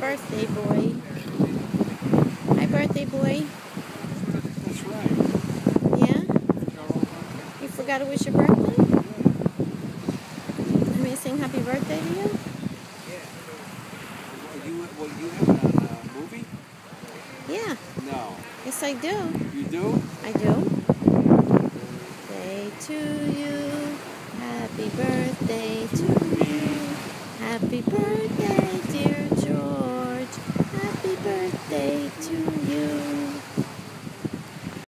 birthday boy. Hi, birthday boy. That's right. Yeah? You forgot it was your birthday? You may sing happy birthday to you? Well, you have it on a movie? Yeah. No. Yes, I do. You do? I do. Birthday to you. Happy birthday to you. Happy birthday, dear George. Happy birthday to you.